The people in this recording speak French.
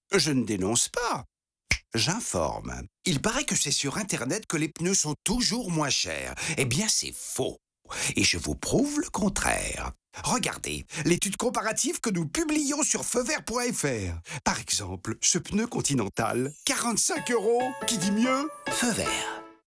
Je ne dénonce pas. J'informe. Il paraît que c'est sur Internet que les pneus sont toujours moins chers. Eh bien, c'est faux. Et je vous prouve le contraire. Regardez, l'étude comparative que nous publions sur feuvert.fr. Par exemple, ce pneu Continental, 45 €. Qui dit mieux? Feu vert.